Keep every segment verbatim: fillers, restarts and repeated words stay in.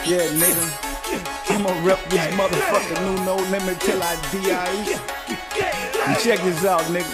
Yeah, nigga. I'ma rep this motherfucking new no limit till I D I E. And check this out, nigga.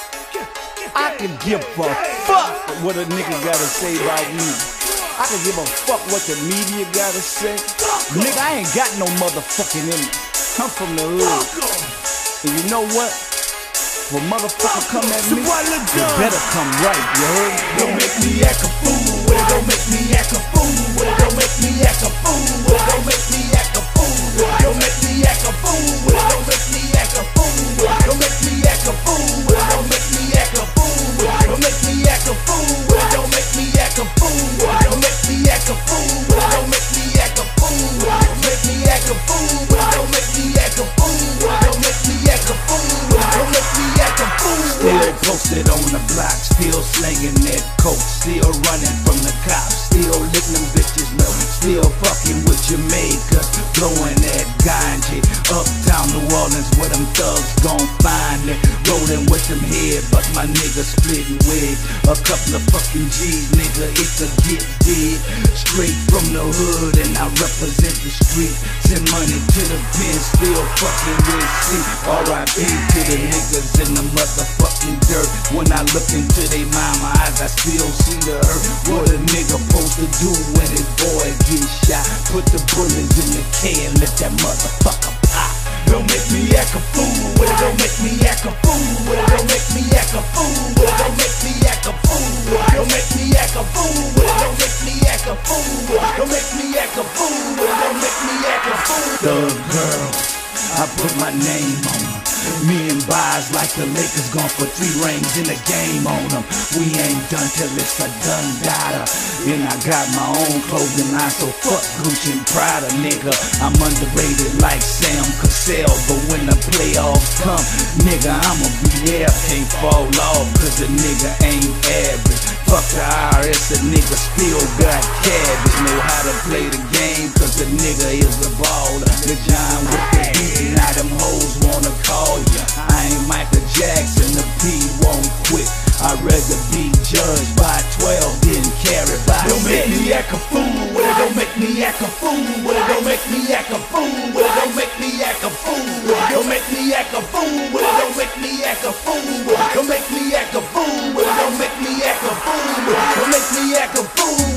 I can give a fuck what a nigga gotta say about me. I can give a fuck what the media gotta say. Nigga, I ain't got no motherfucking image. I'm from the hood. And you know what? When motherfucker come at me, you better come right, you heard? Don't make me act a fool. Don't make me act a fool. Don't make me act a fool. Don't make me act a fool. Don't make me act a fool. Don't make me act a fool. Don't make me act a fool. Don't make me act a fool. Don't make me act a fool. Don't make me act a fool. Don't make me act a fool. Don't make me act a fool. Make me act a fool. Don't make me act a fool. Don't make me act a fool. Don't make me act a fool. Still posted on the block, still slanging that coke, still running from the cops, still licking them bitches low, still fucking with Jamaica, blowing that ganja. Uptown New Orleans where them thugs gon' find it, rolling with them head, but my nigga splitting wigs. A couple of fucking G's, nigga, it's a get big. Straight from the hood and I represent the street. Send money to the pen, still fucking with C. R I P to the niggas in the motherfucking dirt. When I look into they mama eyes, I still see the hurt. What a nigga supposed to do when his boy gets shot? Put the bullets in the can, let that motherfucker pop. Don't make me act a fool. Don't make me act a fool. Don't make me act a fool. Don't make me act a fool. Don't make me act a fool. Don't make me act a fool. Don't make me act a fool. Don't make me act a fool. Thug girl, I put my name on them. Me and Boz like the Lakers gone for three rings in the game on them. We ain't done till it's a done data. And I got my own clothing line, so fuck Gucci and Prada, nigga. I'm underrated like Sam Cassell, but when the playoffs come, nigga, I'ma be there. Can't fall off, cause the nigga ain't average. Fuck the I R S, a nigga still got cabbage. Know how to play the game, cause the nigga is a baller. The John with the beat, now them hoes wanna call ya. I ain't Michael Jackson, the P won't quit. I'd rather be judged by twelve than carried by Don't make six. me act a fool. Don't make me act a fool. Don't make me act a fool. Don't make me act a fool. Don't make me act a fool. Don't make me act a fool. Don't make me act a fool. Don't make me act a fool. Don't make me act a fool.